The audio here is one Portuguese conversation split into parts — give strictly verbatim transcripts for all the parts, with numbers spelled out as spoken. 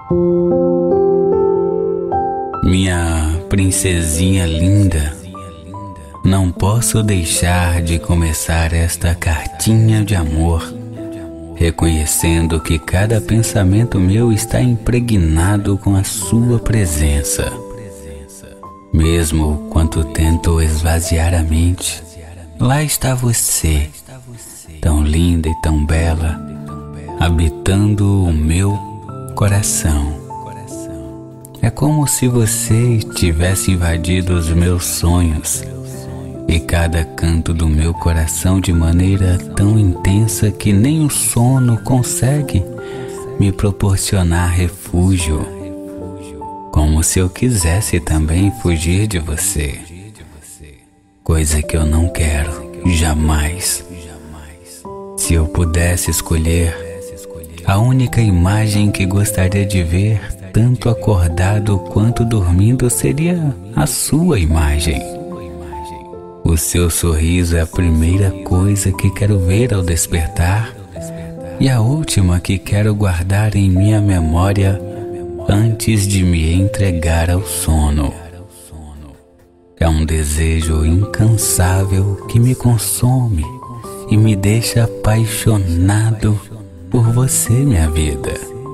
Minha princesinha linda, não posso deixar de começar esta cartinha de amor, reconhecendo que cada pensamento meu está impregnado com a sua presença. Mesmo quando tento esvaziar a mente, lá está você, tão linda e tão bela, habitando o meu coração. É como se você tivesse invadido os meus sonhos e cada canto do meu coração de maneira tão intensa que nem o sono consegue me proporcionar refúgio, como se eu quisesse também fugir de você, coisa que eu não quero jamais. Se eu pudesse escolher, a única imagem que gostaria de ver, tanto acordado quanto dormindo, seria a sua imagem. O seu sorriso é a primeira coisa que quero ver ao despertar e a última que quero guardar em minha memória antes de me entregar ao sono. É um desejo incansável que me consome e me deixa apaixonado por você, minha vida.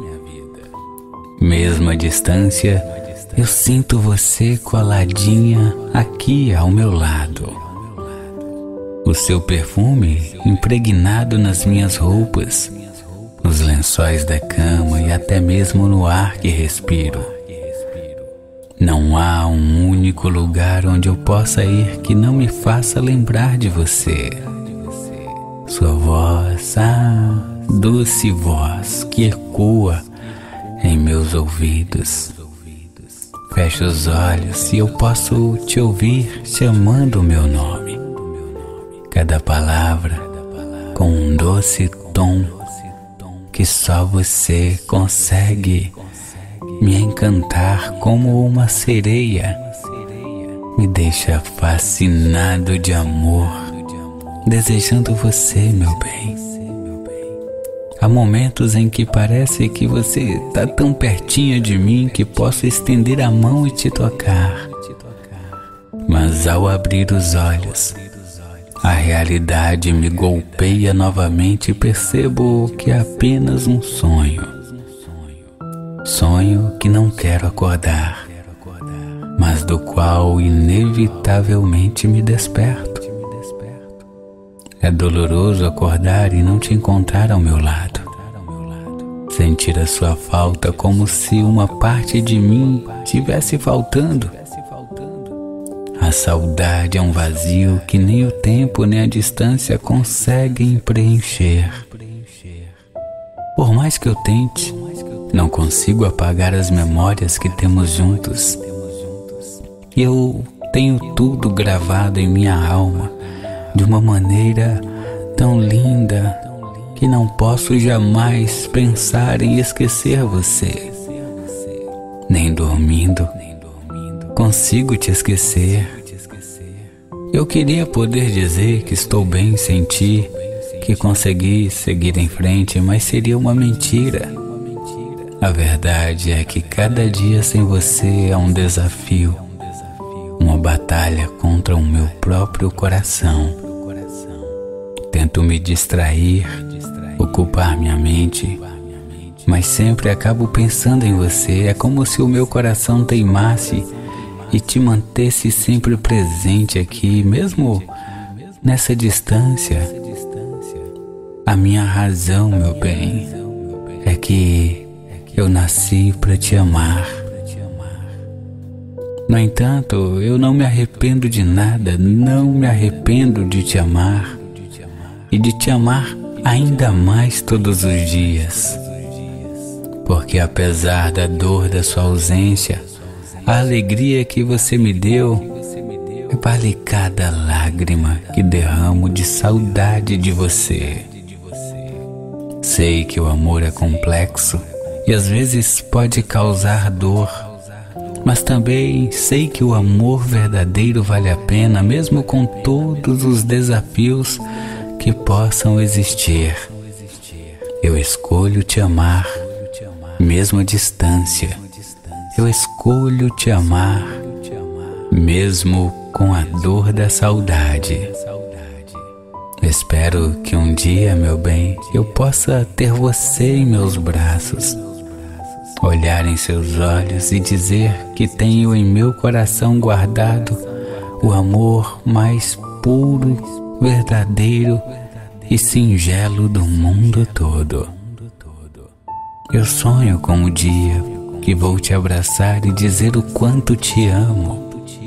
Mesmo à distância, eu sinto você coladinha aqui ao meu lado. O seu perfume impregnado nas minhas roupas, nos lençóis da cama e até mesmo no ar que respiro. Não há um único lugar onde eu possa ir que não me faça lembrar de você. Sua voz, ah, doce voz que ecoa em meus ouvidos. Fecho os olhos e eu posso te ouvir chamando o meu nome. Cada palavra com um doce tom que só você consegue me encantar como uma sereia. Me deixa fascinado de amor, desejando você, meu bem. Há momentos em que parece que você está tão pertinho de mim que posso estender a mão e te tocar. Mas ao abrir os olhos, a realidade me golpeia novamente e percebo que é apenas um sonho. Sonho que não quero acordar, mas do qual inevitavelmente me desperto. É doloroso acordar e não te encontrar ao meu lado. Sentir a sua falta como se uma parte de mim tivesse faltando. A saudade é um vazio que nem o tempo nem a distância conseguem preencher. Por mais que eu tente, não consigo apagar as memórias que temos juntos. Eu tenho tudo gravado em minha alma de uma maneira tão linda que não posso jamais pensar em esquecer você. Nem dormindo consigo te esquecer. Eu queria poder dizer que estou bem sem ti, que consegui seguir em frente, mas seria uma mentira. A verdade é que cada dia sem você é um desafio, uma batalha contra o meu próprio coração. Tento me distrair, ocupar minha mente, mas sempre acabo pensando em você. É como se o meu coração teimasse e te mantesse sempre presente aqui, mesmo nessa distância. A minha razão, meu bem, é que eu nasci para te amar. No entanto, eu não me arrependo de nada, não me arrependo de te amar e de te amar ainda mais todos os dias. Porque apesar da dor da sua ausência, a alegria que você me deu vale cada lágrima que derramo de saudade de você. Sei que o amor é complexo e às vezes pode causar dor, mas também sei que o amor verdadeiro vale a pena, mesmo com todos os desafios que possam existir. Eu escolho te amar, mesmo à distância, eu escolho te amar, mesmo com a dor da saudade. Espero que um dia, meu bem, eu possa ter você em meus braços, olhar em seus olhos e dizer que tenho em meu coração guardado o amor mais puro, verdadeiro e singelo do mundo todo. Eu sonho com o dia que vou te abraçar e dizer o quanto te amo.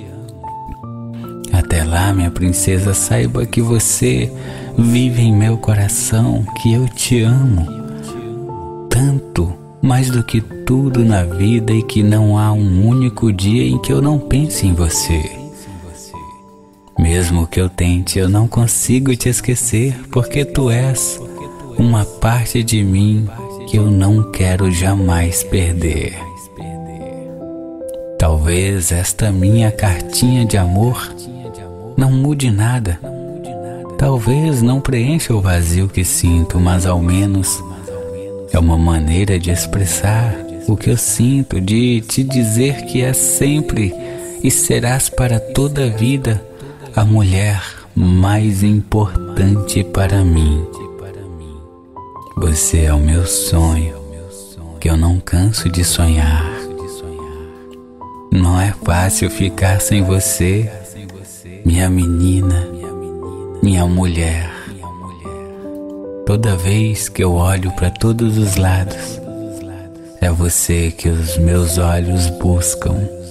Até lá, minha princesa, saiba que você vive em meu coração, que eu te amo tanto, mais do que tudo na vida, e que não há um único dia em que eu não pense em você. Mesmo que eu tente, eu não consigo te esquecer, porque tu és uma parte de mim que eu não quero jamais perder. Talvez esta minha cartinha de amor não mude nada. Talvez não preencha o vazio que sinto, mas ao menos é uma maneira de expressar o que eu sinto, de te dizer que és sempre e serás para toda a vida a mulher mais importante para mim. Você é o meu sonho, que eu não canso de sonhar. Não é fácil ficar sem você, minha menina, minha mulher. Toda vez que eu olho para todos os lados, é você que os meus olhos buscam.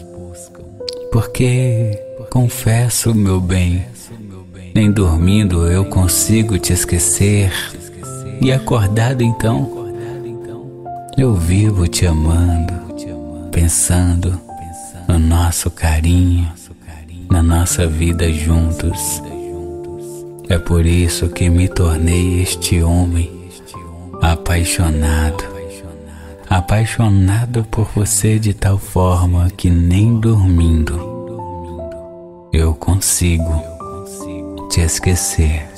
Porque, confesso, meu bem, nem dormindo eu consigo te esquecer. E acordado então, eu vivo te amando, pensando no nosso carinho, na nossa vida juntos. É por isso que me tornei este homem apaixonado, apaixonado por você de tal forma que nem dormindo eu consigo te esquecer.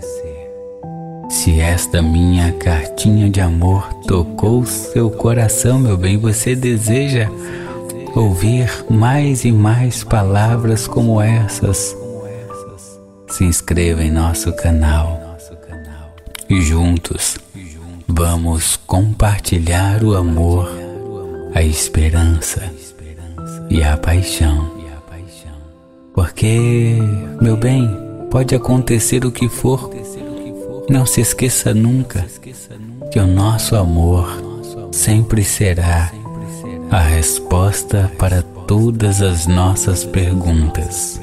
Se esta minha cartinha de amor tocou seu coração, meu bem, você deseja ouvir mais e mais palavras como essas, se inscreva em nosso canal e juntos vamos compartilhar o amor, a esperança e a paixão. Porque, meu bem, pode acontecer o que for, não se esqueça nunca que o nosso amor sempre será a resposta para todas as nossas perguntas.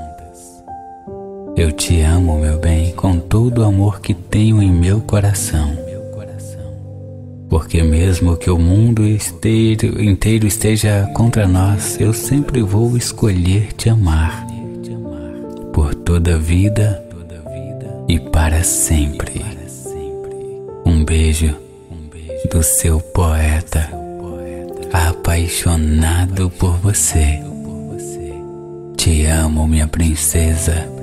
Eu te amo, meu bem, com todo o amor que tenho em meu coração. Porque mesmo que o mundo inteiro, inteiro esteja contra nós, eu sempre vou escolher te amar por toda a vida e para sempre. Um beijo do seu poeta apaixonado por você. Te amo, minha princesa.